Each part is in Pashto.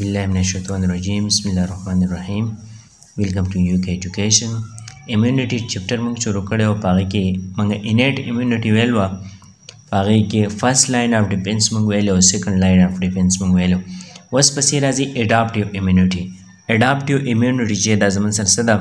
Auzubillahiminash-shaytanir-rajim. Bismillahir-rahmanir-rahim. Welcome to UK Education. Immunity chapter موږ شروع کړی او پاغه کې موږ innate immunity ویلو پاغه کې first line of defense موږ ویلو second line of defense موږ ویلو اوس پسې راځي adaptive immunity. Adaptive immunity چې دا زمون سره صدا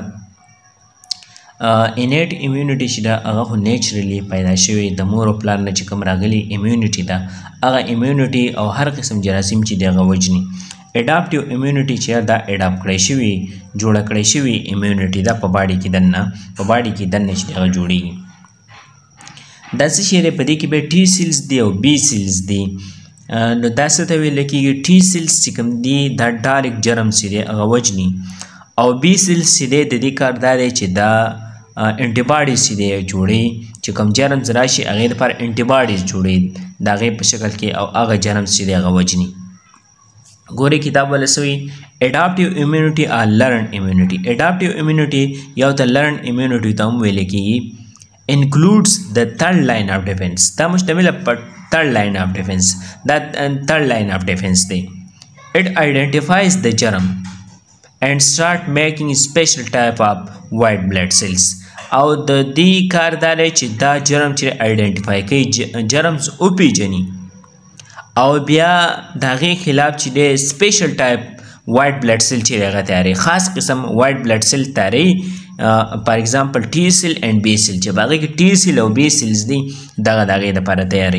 innate immunity چې دا هغه naturally پیدا شوی د مور او پلار نه چې کوم راغلي immunity دا هغه immunity او هر قسم جراثیم چې دغه وجني adaptive immunity چې دا adapt کړی شوی جوړ کړی شوی immunity دا په باډي کې دنه چې هغه جوړیږي دا څه شی په دې کې به T cells دی او B cells دی نو دا څه ته ویل کېږي T cells چې کوم دي دا ډایرکټ جرم سره هغه وجني او B cells چې د دې کار دا دی چې دا انټي سره جوړي چې کوم جرم راشي هغه لپاره انټي جوړي دا غي په شکل کې او هغه جرم سره هغه وجني ګوري کتاب ولسوي adaptive immunity or learned immunity. Adaptive immunity یا د learned immunity ته ویل کېږي includes the third line of defense. دا مشتمل پر third line of defense. دا third line of defense دی. It identifies the germ and start making special type of white blood cells. او د دې کار دا دی چې دا جرم چې identify کوي جرمز او پیژني او بیا دغه خلاف چې د سپیشل ټایپ وایټ بلډ سیل چې هغه تیاری خاص قسم وایټ بلډ سیل تیاری فار ایگزامپل ټي سیل اینڈ بی سیل چې باغې کې ټي سیل او بی سیلز دي دغه لپاره تیاری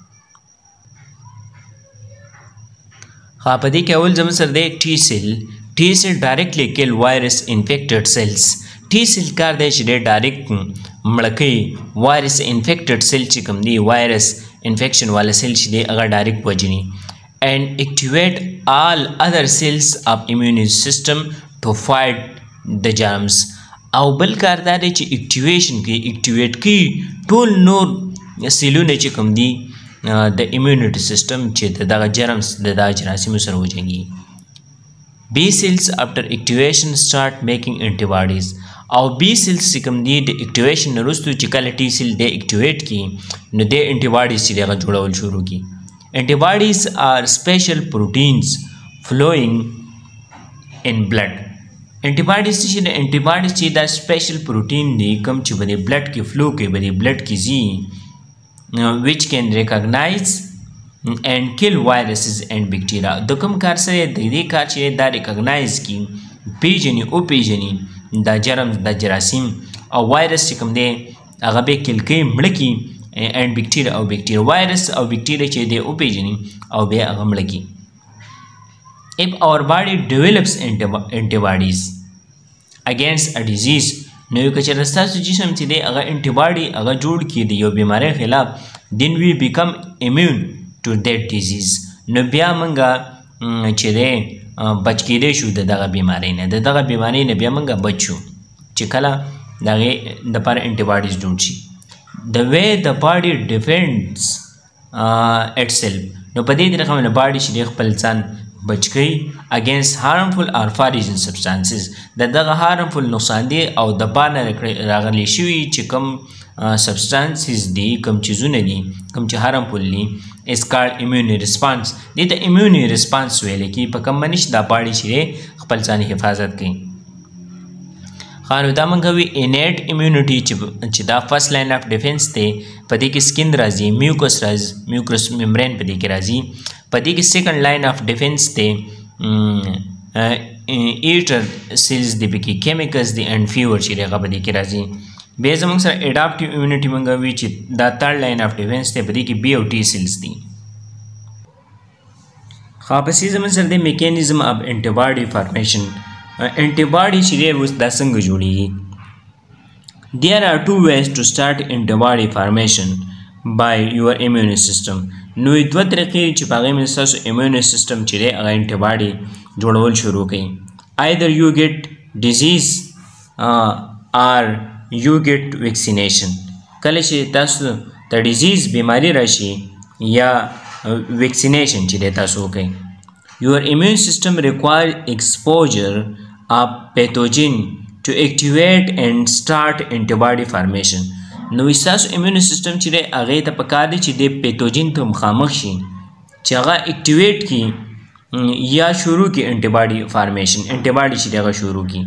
په دې کې اول زموږ سره دی ټي سیل ډایرکټلی کیل وایرس انفیکټډ سیلز ټي سیل کار دی چې ډایرکټ مړکې وایرس انفیکټډ سیل چې کوم دی وایرس infection والا سیل چې دی هغه ډایرکټ وجني and activate all other cells of immune system to fight the germs او بل کار دا دی چې اکټیویټ کی ټول نور سیلونه چې کوم دي د immunity system چې دغه جرمز د جراثیمو سره وجنګي B cells after activation start making antibodies او B cells چې کوم دي د اکټیویشن وروسته چې کله T cell د اکټیویټ کی نو د انټیباډیز چې هغه جوړول شروع کی antibodies are special proteins flowing in blood antibodies چې د انټیباډیز چې دا سپیشل پروتین دی کوم چې په بلډ کې فلو کوي په بلډ کې زی which can recognize and kill viruses and bacteria د کوم کار سره د دې کار چې دا ریکګنایز کی پیژني دا جرم دا جراثیم او وایرس چې کوم دی هغه به کل کوي مړ کی and bacteria او bacteria virus او bacteria چې دی او پیژني او به هغه مړ کی if our body develops antibodies against a disease نو یو کچره ستاسو جسم چې دی هغه انټیباډي هغه جوړ کی دی یو بیماری خلاف then we become immune to that disease نو بیا منګه چې دی بچ کېدی شو دغه بیماری نه دغه بیماری نه بیا منګه بچو چې کله دغه د پر انټیباډیز جوړ شي the way the body defends itself نو په دې طریقه باندې باډي چې خپل ځان بچ کی against harmful or foreign substances دغه harmful نقصان دي او د بانه راغلي شوی چې کوم substances دي کوم چیزونه دي کوم چې harmful دي is called immune response دې ته immune response ویل کی په کوم منش دا باډي چې خپل ځان حفاظت کوي خانو دا منګه وی innate immunity چې دا first line of defense ته په دې کې skin راځي mucous membrane په دې کې راځي په دې کې second line of defense ته eater cells دی په کې chemicals دی and fever چې هغه په دې کې راځي به زموږ سره adaptive immunity منګه وی چې دا third line of defense ته په دې کې B او T cells دي خاصه زموږ سره د mechanism of antibody formation antibody چې دی اوس دا څنګه جوړیږي there are two ways to start antibody formation by your immune system نو دوه طریقې چې په هغه باندې تاسو immune system چې دی هغه antibody جوړول شروع کړئ either you get disease or you get vaccination کله چې تاسو د disease بیماری راشي یا vaccination چې دی تاسو وکړئ your immune system requires exposure of pathogen to activate and start antibody formation نو تاسو immune system چې هغه ته پکار دي چې د پیتوجن ته مخامخ شي چې هغه اکټیویټ کی या शुरू की antibody formation, antibody چې دغه شروع کی.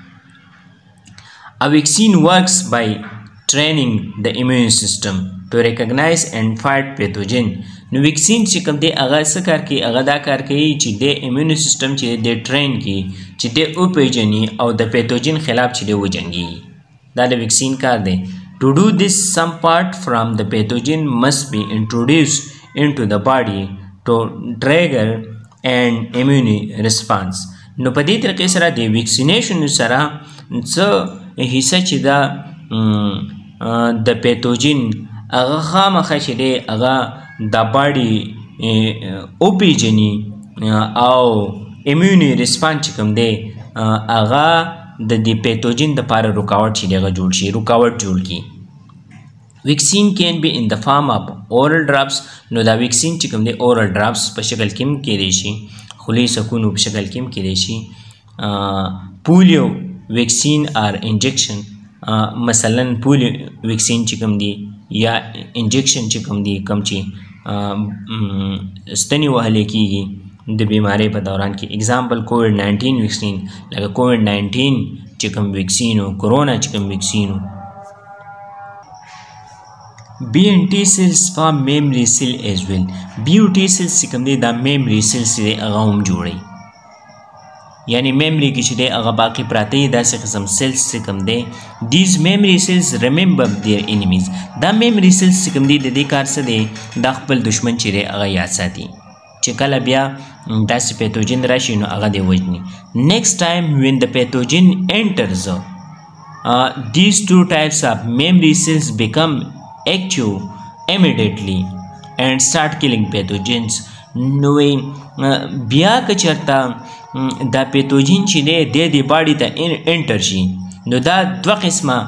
A vaccine works by training the immune system to recognize and fight pathogen. نو ویکسین چې کوم دی هغه څه کار کوي؟ هغه دا کار کوي چې د ایمیون سیستم چې د ټرین کی چې د وپیژني او د پیتوجن خلاف چې د وجنګي. دا د ویکسین کار دی. To do this, some part from the pathogen must be introduced into the body to trigger an immune response. نو په دې طریقې سره د ویکسینیشن سره څه حصه چې دا د پیتوجن هغه خامخا چې دی هغه د باډي وپیژني او ایمیوني ریسپانس چې کوم دی هغه د دې پیتوجن دپاره رکاوټ چې دی هغه جوړ شي، رکاوټ جوړ کړي. ویکسین کین بی ان د فارم اف اورل ډراپس. نو دا ویکسین چې کوم دی اورل ډراپس په شکل کې هم کیدی شي، خولي سکونو په شکل کې هم کیدی شي. پولیو ویکسین آر انجیکشن، مثلا پولیو ویکسین چې کوم دی یا انجیکشن چې کوم دی کوم چې ستنې وهلی کیږي د بیمارۍ په دوران کې. اگزامپل کووډ-19 ویکسین، لکه کووډ-19 چې کوم ویکسین و، کرونا چې کوم ویکسین و. بی این ټي سیلز فارم میموري سیل ایز ویل. بی او ټي سیلز چې کوم دی دا میموري سیلز دی هغه هم جوړوي، یعنی میموري کې چې دی هغه باقي پراته دي داسې قسم سیلز چې کوم دی. دیز میموري سیلز ریممبر دیر انیمیز. دا میموري سیلز چې کوم دی د دې کار څه دی؟ دا خپل دشمن چې دی هغه یاد ساتي چې کله بیا داسې پیتوجن راشي نو هغه دی وژني. نیکسٹ ټایم وین د پیتوجن انټرز these two types of memory cells become active immediately and start killing pathogens. نو بیا که چېرته دا پیتوجن چې دی د باډي ته انټر شي نو دا دوه قسمه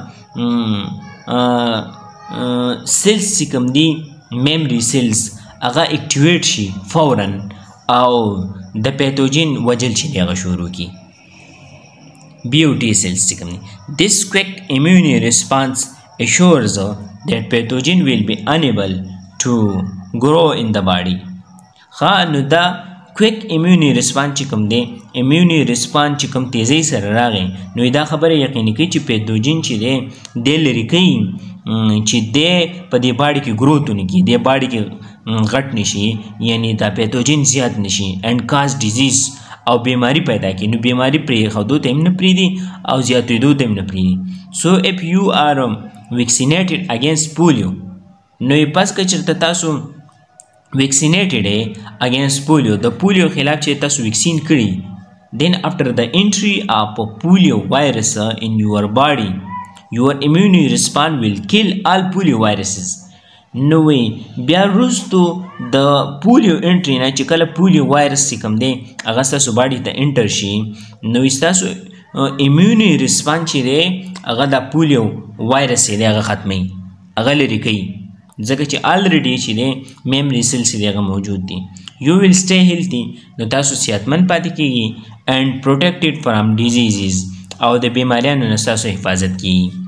سیلز چې کوم دي میموري سیلز هغه اکټیویټ شي فورا او د پیتوجن وجل چې دی هغه شروع کړي. BOT cells چې کوم دي. This quick immune response assures that pathogen will be unable to grow in the body. نو دا کویک ایمیونی ریسپانس چې کوم دی، ایمیونی ریسپانس چې کوم تیزی سره راغی نو دا خبره یقیني کوي چې پیتوجن چې دی دی لرې کوي چې دی په دې باډي کې ګروت ونه کړي، دې باډي کې غټ نشي، یعنی دا پیتوجن زیات نشي اینډ کاز ډیزیز او بیماری پیدا کړي. نو بیماری پرېښودو ته هم نه پرېږدي او زیاتېدو ته هم نه پرېږدي. سو اف یو آر ویکسینیټډ اگینسټ پولیو، نو پس که چېرته تاسو ویکسینیټډ اگینسٹ پولیو، د پولیو خلاف چې تاسو ویکسین کړي، then after the entry of polio virus in your body your immune response will kill all polio viruses. نو بیا وروستو د پولیو انټري نه چې کله پولیو وایرس چې کوم دی هغه ستاسو باډي ته انټر شي نو ستاسو ایمیوني ریسپانس چې دی هغه د پولیو وایرس دی هغه ختموي، هغه لرې کوي، ځکه چې الریډي چې دی میموري سیلز دی هغه موجود دي. یو ویل سټے هیلتي، نو تاسو صحتمند پاتې کیږي اینډ پروټیکټډ فرام ډیزیزز، او د بیماریانو نه ستاسو حفاظت کیږي.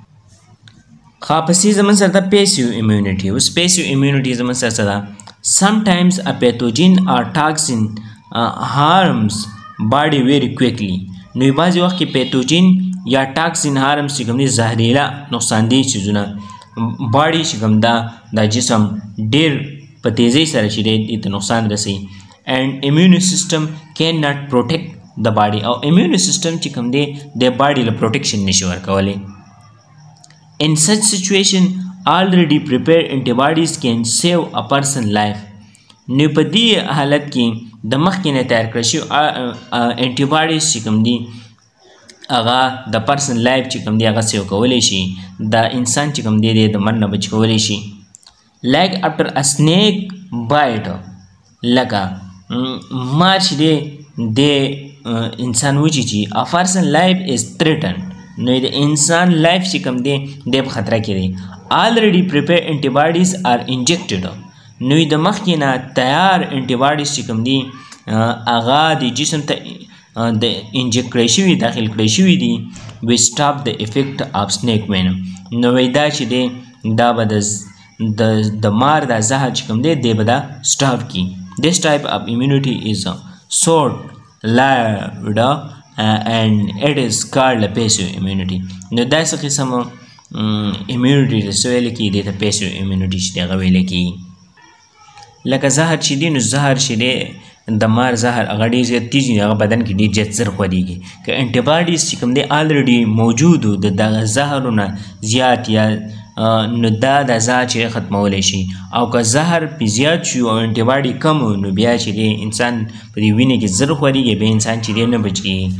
پسې زموږ سره ده پیسیو امیونټي. اوس پیسیو امیونټي زموږ سره څه ده؟ sometimes a pathogen or toxin harms body very quickly. نو بعضې وخت کې پیتوجن یا ټاکسین هارمز چې کوم دي زهریلا نقصاندې څیزونه باډي چې کوم دا جسم ډېر په تیزۍ سره چې دی دې ته نقصان رسوي. اینډ immune system can not protect the body، او immune system چې کوم دی د باډي له پروټیکشن نشي ورکولی. In such situation, already prepared antibodies can save a person life. نو په دې حالت کې د مخکې نه تیار کړی شوي انټیباډیز چې کوم دي هغه د پرسن لایف چې کوم دی هغه سیو کولی شي، د انسان چې کوم دی د مرګ نه بچ کولی شي. لایک افټر ا سنیک بایټ، لکه مار چې دی د انسان وچی چې ا پرسن لایف از تھریټنډ، نو د انسان لایف چې کوم دی د په خطره کې دی. already prepared antibodies are injected، نو د مخکې نه تیار انټیباډیز چې کوم دي هغه د جسم ته د انجیکټ کړی شوي، داخل کړی شوي دي. وی سټاپ د افیکټ اف سنیک وینم، نو دا چې دی دا به د مار دا زهر چې کوم دی دی به دا سټاپ کړي. This type of immunity is short lived and it is called passive immunity. نو داسې قسم immunity چې ویل کېږي دې ته passive immunity چې دغه ویل کېږي. لکه زهر چې دی نو زهر چې دی د مار زهر هغه ډېر زیات تیز وي هغه بدن کې ډېر زیات زر خورېږي. که انټيباډیز چې کوم دی آلریډي موجود و د دغه زهرونه زیات یا نو دا د زهر چې ختمولی شي او که زهر پې زیات شي او انټيباډي کم نو بیا چې دی انسان په دې وینې کې زر خورېږي بیا انسان چې دی نه بچ کېږي.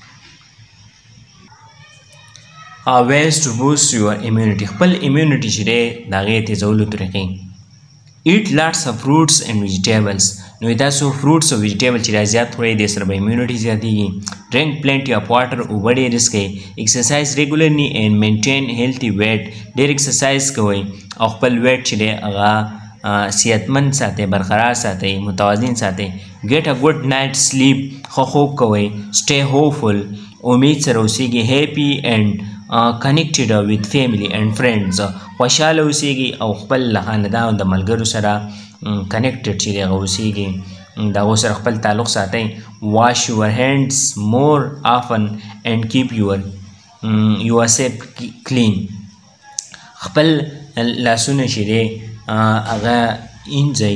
ways to boost your immunity. خپل immunity چې دی د هغې تیزولو طریقې. eat lots of fruits and vegetables. نو تاسو fruits او vegetables چې زیات خورئ دې سره به immunity زیاتېږي. drink plenty of water. اوبه ډېرې څښئ. exercise regularly and maintain healthy weight. ډېر exercise کوئ او خپل weight چې دی هغه صحتمند ساتئ، برقرار ساتئ، متوازن ساتئ. get a good night sleep. ښه خوب کوئ. stay hopeful. امید سره اوسیږي. happy and connected with family and friends. خوشحاله اوسیږي او خپل خاندان او د ملګرو سره connected چې دی هغه اوسیږي، د هغو سره خپل تعلق ساتئ. wash your hands more often and keep yourself clean. خپل لاسونه چې دی هغه اینځئ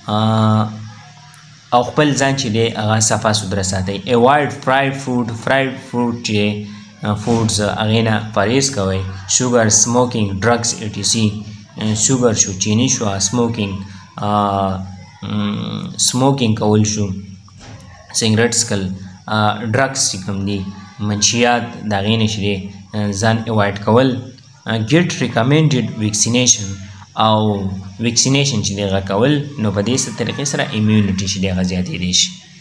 او خپل ځان چې دی هغه صفا سوتره ساتئ. avoid fried food چې foods هغې نه پرهیز کوئ. sugar, smoking, drugs etc. sugar شو، چینی شو، smoking کول شو، سیګریټ څښل، drugs چې کوم دي منشیات د هغې نه چې دی ځان اوایډ کول. get recommended vaccination او ویکسینیشن چې دی هغه کول. نو په دې طریقې سره immunity چې دی هغه زیاتېدی شي.